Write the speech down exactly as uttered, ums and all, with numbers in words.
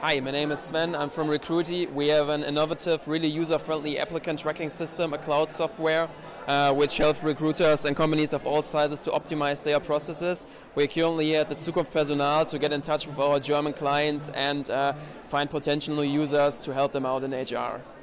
Hi, my name is Sven. I'm from Recruitee. We have an innovative, really user-friendly applicant tracking system, a cloud software, uh, which helps recruiters and companies of all sizes to optimize their processes. We're currently here at the Zukunft Personal to get in touch with our German clients and uh, find potential new users to help them out in H R.